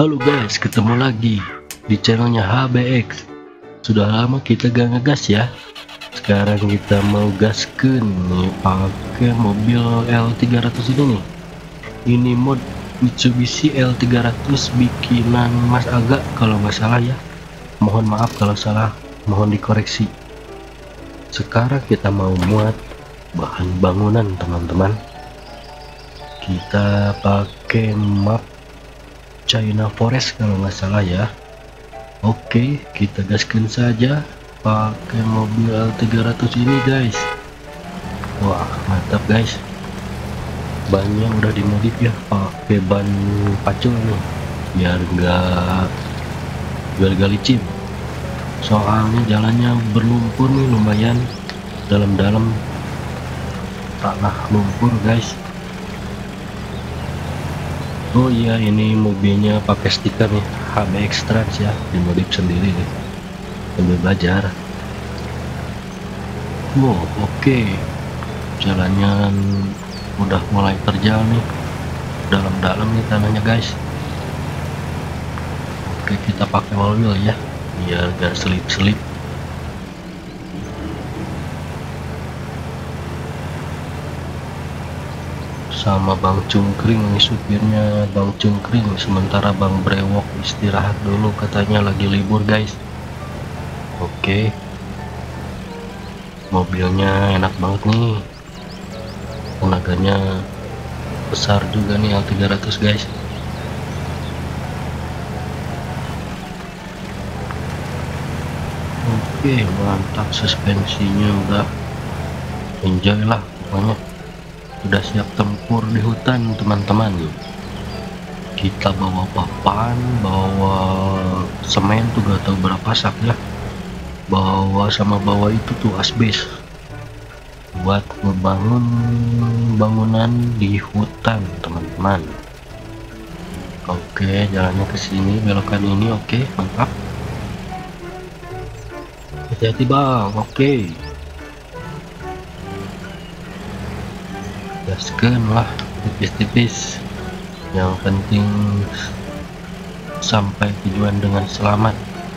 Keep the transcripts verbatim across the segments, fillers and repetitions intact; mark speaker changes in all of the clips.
Speaker 1: Halo guys, ketemu lagi di channelnya H B X. Sudah lama kita gak ngegas ya. Sekarang kita mau gasken nih pakai mobil L tiga ratus ini nih. Ini mod Mitsubishi L tiga ratus bikinan Mas Aga kalau nggak salah ya. Mohon maaf kalau salah, mohon dikoreksi. Sekarang kita mau muat bahan bangunan teman-teman. Kita pakai map China Forest kalau nggak salah ya. Oke, kita gaskan saja pakai mobil L tiga ratus ini guys. Wah mantap guys, bannya udah dimodif ya, pakai ban pacul nih biar nggak biar gak licin. Soalnya jalannya berlumpur nih, lumayan dalam-dalam tanah lumpur guys. Oh iya, ini mobilnya pakai stiker nih H B X Trans ya, dimodif sendiri nih sambil belajar. Wow oke, okay. Jalannya udah mulai terjal nih, dalam-dalam nih tanahnya guys. Oke, kita pakai all wheel ya biar gak selip-selip. Sama Bang Cungkring nih supirnya, Bang Cungkring, sementara Bang Brewok istirahat dulu, katanya lagi libur guys. Oke, mobilnya enak banget nih, tenaganya besar juga nih L tiga ratus guys. Oke mantap, suspensinya udah enjoy lah pokoknya. Udah siap tempur di hutan teman-teman. Kita bawa papan, bawa semen tuh gak tahu berapa sak ya, bawa sama bawa itu tuh asbes buat ngebangun bangunan di hutan teman-teman. Oke, jalannya ke sini, belokan ini. Oke mantap, hati-hati bang. Oke, gaskan lah tipis-tipis, yang penting sampai tujuan dengan selamat.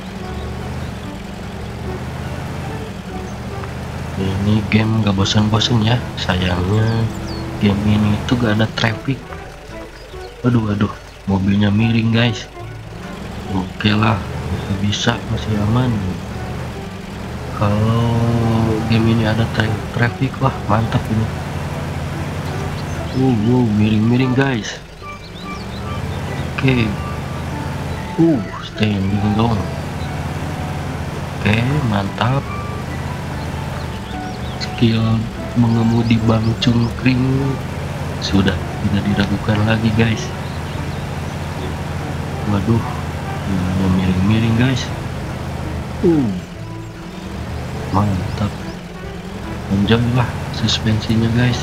Speaker 1: Ini game gak bosan-bosan ya, sayangnya game ini tuh gak ada traffic. Aduh aduh, mobilnya miring guys. Oke lah, masih bisa, masih aman. Kalau game ini ada tra traffic, wah mantap ini. Uh, wow, miring-miring guys. Oke, okay. uh, standing dong. Oke, okay, mantap. Skill mengemudi Bang Cungkring sudah tidak diragukan lagi guys. Waduh, ini miring-miring guys. Uh, mantap. Enjoy lah suspensinya guys.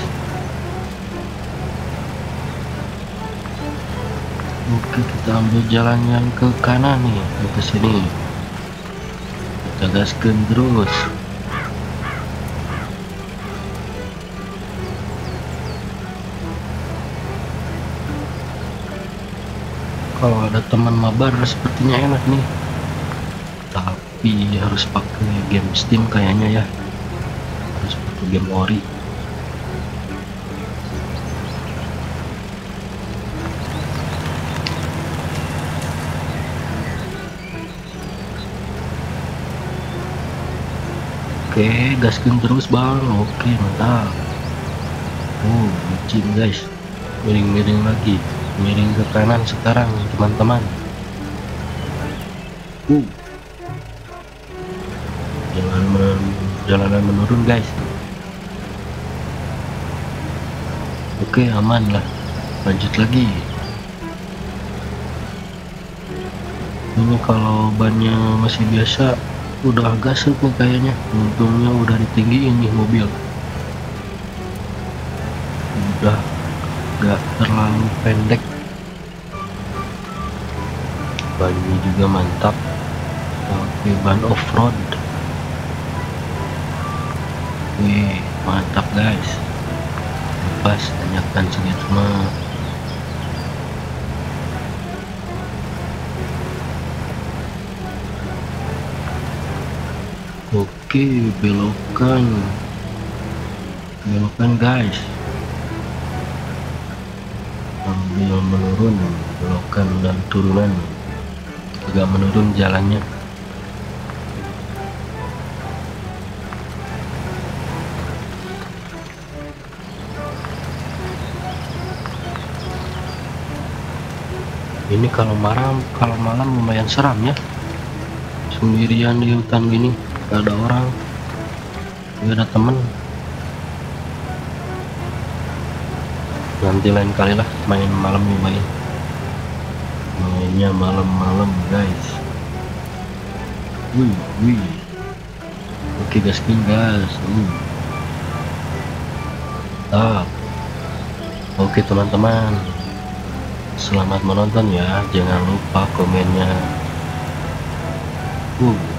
Speaker 1: Oke, kita ambil jalan yang ke kanan nih, ke sini. Kita gaskan terus. Kalau ada teman mabar sepertinya enak nih, tapi harus pakai game Steam kayaknya ya, harus pakai game ori. Oke, gaskan terus bang. Oke mantap. Oh licin guys, miring-miring lagi, miring ke kanan sekarang teman-teman. Uh jalan men jalanan menurun guys. Oke aman lah, lanjut lagi. Ini kalau bannya masih biasa udah gasut nih kayaknya, untungnya udah ditinggiin nih mobil, udah gak terlalu pendek. Bannya juga mantap, pakai ban off-road. Wih mantap guys, bebas tanyakan segitu mah. Oke, belokan belokan guys, ambil menurun, belokan dan turunan agak menurun jalannya. Ini kalau malam kalau malam lumayan seram ya, sendirian di hutan gini, gak ada orang, gak ada temen. Nanti lain kali lah main malam, main mainnya malam-malam guys. Wih wih, oke gaskin gas. uh. ah oke teman-teman, selamat menonton ya, jangan lupa komennya. uh